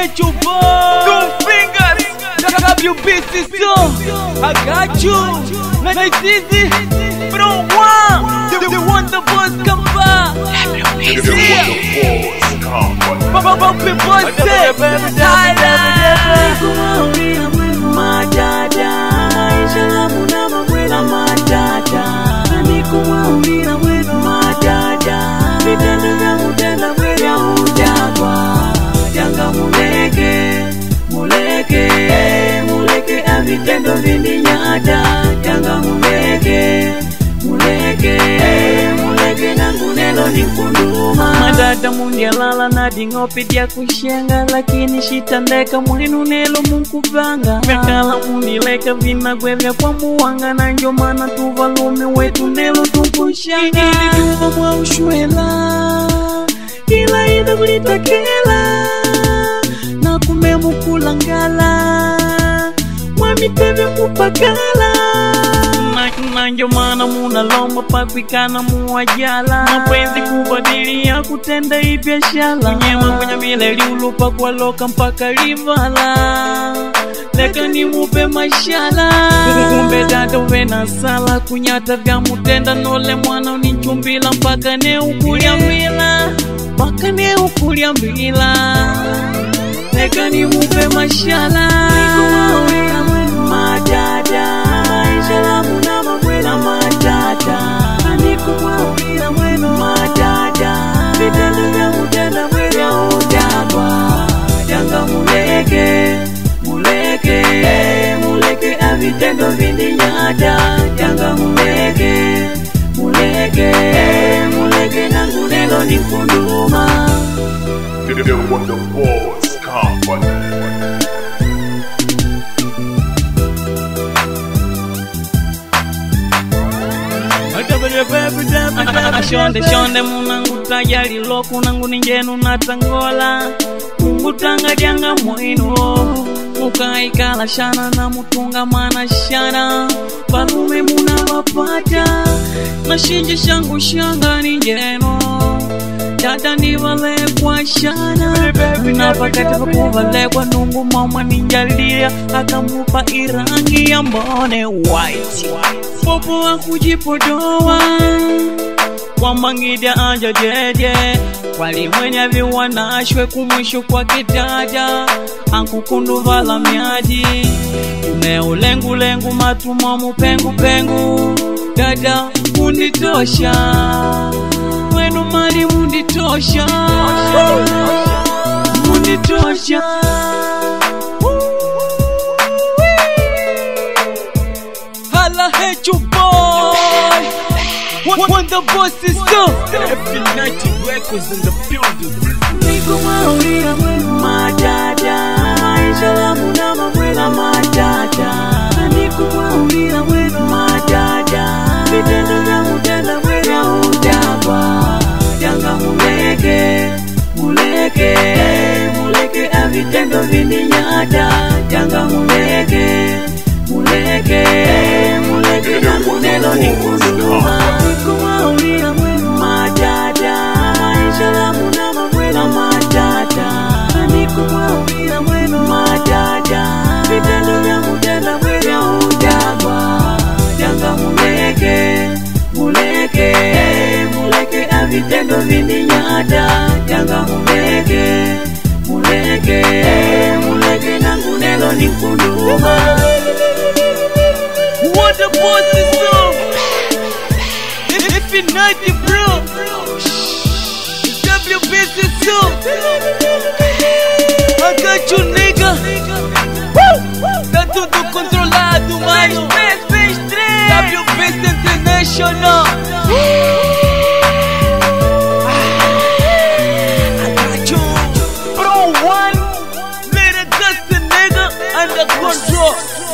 hate you, boy. 2 fingers. WBC song. I got you. Nice easy. From one. The one the boys come back. Bumpy boys say. Vitendo vindinyata janga muleke nangu nelo nikunduma madada mundialala na dingopi dia kushenga lakini shitandeka mwinu nelo munkupanga vyakala mundileka vinagwevya kwa muwanga na njo mana tuvalume wetu nelo tukushanga ili duva mwa ushwela kila ida kulitakela na kumemukulangala miteve kupakala nanjo mana muna lomba pakwikana muwajala mapenzi kubadilia kutenda ibiashala kunyema kwenye mileli ulupa kwa loka mpaka livala leka ni mupe mashala kumbe dada uvena sala kunyata vya mutenda nole mwana unichumbila mpaka ne ukuliambila leka ni mupe mashala matata ishala muna mawela matata anikuwawila mweno matata vitendo vya mutenda mwela udagwa janga muleke avitendo vindinyata janga muleke nangu nelo nikunduma What the boys company. Shonde munangu tajali loku nangu ninjenu natangola mungu tanga janga mwino mukaikala shana na mutunga mana shana palume muna wapata na shinji shangu shanga ninjeno dada nivale kwa shana na pakati pakuvale kwa nungu mama ninjalia akamupa irangi ya mbone white popo wa kujipodoa kwa mangida anja jeje wali mwenye viwanashwe kumwisho kwa kitaja ankukundu vala miaji umeulengu matuma mupengu dada unditosha mwenu mali unditosha Hala hate you, boy. When the boss is so F90 records in the building. Niku maulia mwenu matata ishala muna mawela matata niku maulia mwenu matata vitendo vya mutenda mwela udagwa janga muleke avitendo vindinyata janga muleke nangu nelo nikunduma nikumaulia mwenu matata ishala muna mawela matata nikumaulia mwenu matata vitendo vya mutenda mwela udagwa janga muleke avitendo vindinyata janga muleke nangu nelo nikunduma. What the boss is so F90 bro WBC so I got you nigga. Tá tudo controlado, mano. WBC International. I got you. Bro, one. Let it dust the nigga under control.